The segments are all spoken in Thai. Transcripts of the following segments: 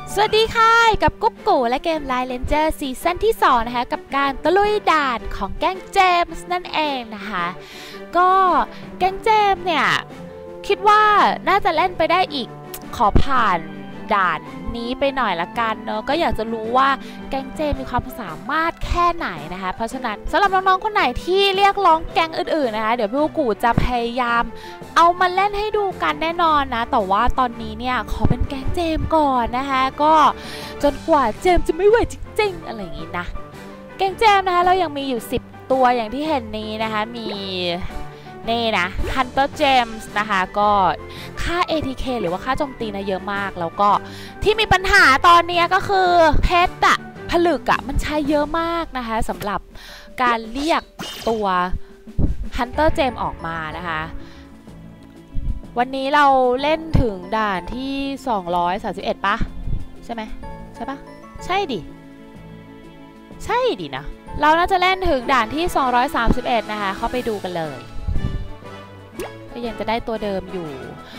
สวัสดีค่ะกับกุ๊กกูและเกม Line Ranger ซีซั่นที่2นะคะกับการตะลุยด่านของแก๊งเจมส์นั่นเองนะคะก็แก๊งเจมส์เนี่ยคิดว่าน่าจะเล่นไปได้อีกขอผ่านด่านนี้ไปหน่อยละกันเนาะก็อยากจะรู้ว่าแก๊งเจมมีความสามารถแค่ไหนนะคะเพราะฉะนั้นสำหรับน้องๆคนไหนที่เรียกร้องแก๊งอื่นๆนะคะเดี๋ยวพี่กุ๊กกูจะพยายามเอามาเล่นให้ดูกันแน่นอนนะแต่ว่าตอนนี้เนี่ยขอเป็นแก๊งเจมก่อนนะคะก็จนกว่าเจมจะไม่ไหวจริงๆอะไรอย่างงี้นะแก๊งเจมนะคะเรายังมีอยู่10ตัวอย่างที่เห็นนี้นะคะมีนี่นะ Hunter James นะคะก็ค่า ATK หรือว่าค่าโจมตีนะเยอะมากแล้วก็ที่มีปัญหาตอนนี้ก็คือเพชรอะผลึกอะมันใช้เยอะมากนะคะสำหรับการเรียกตัว Hunter James ออกมานะคะวันนี้เราเล่นถึงด่านที่231ปะใช่ไหมใช่ปะใช่ดิใช่ดินะเราน่าจะเล่นถึงด่านที่231นะคะเข้าไปดูกันเลยก็ยังจะได้ตัวเดิมอยู่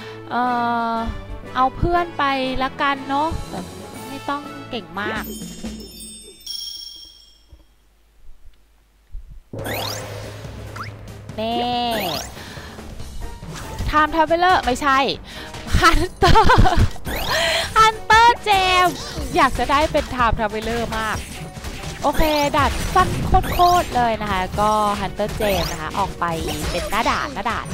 เอาเพื่อนไปละกันเนาะแบบไม่ต้องเก่งมากเน่Time Traveler ไม่ใช่ Hunter เจมอยากจะได้เป็น Time Traveler มากโอเคด่านสั้นโคตรเลยนะคะก็ Hunter เจมนะคะออกไปเป็นหน้าด่าน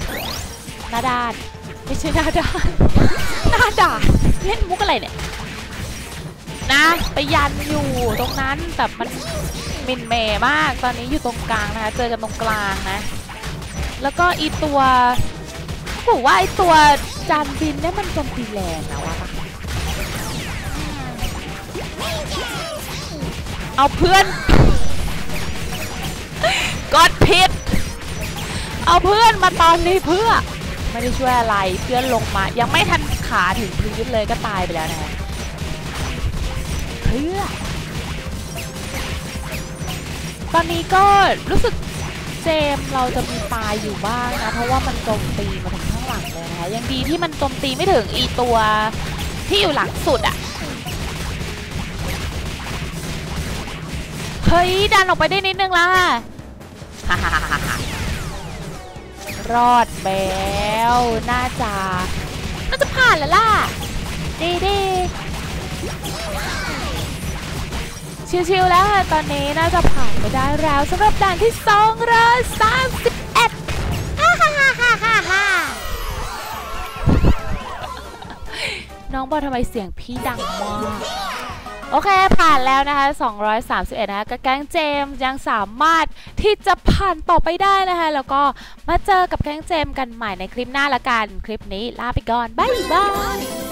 ไม่ใช่หน้าด่านเล่นมุกอะไรเนี่ยนะไปยันอยู่ตรงนั้นแต่มันมินเมย์มากตอนนี้อยู่ตรงกลางนะคะเจอกันตรงกลางนะแล้วก็อีตัวบอกว่าไอตัวจานบินเนี่ยมันโจมตีแรงนะวะเอาเพื่อนกดผิดเอาเพื่อนมาตอนนี้เพื่อไม่ได้ช่วยอะไรเพื่อนลงมายังไม่ทันขาถึงพื้นเลยก็ตายไปแล้วนะเพื่อตอนนี้ก็รู้สึกเจมเราจะมีตายอยู่บ้างนะเพราะว่ามันโจมตีมาถึงข้างหลังเลยนะคะยังดีที่มันโจมตีไม่ถึงอีตัวที่อยู่หลังสุดอะเฮ้ยดันออกไปได้นิดนึงล่ะรอดแล้วน่าจะผ่านแล้วล่ะดีชิวๆแล้วค่ะตอนนี้น่าจะผ่านไปได้แล้วสำหรับด่านที่231น้องบอกทำไมเสียงพี่ดังมากโอเคผ่านแล้วนะคะ231นะคะกับแก๊งเจมยังสามารถที่จะผ่านต่อไปได้นะคะแล้วก็มาเจอกับแก๊งเจมกันใหม่ในคลิปหน้าละกันคลิปนี้ลาไปก่อนบ๊ายบาย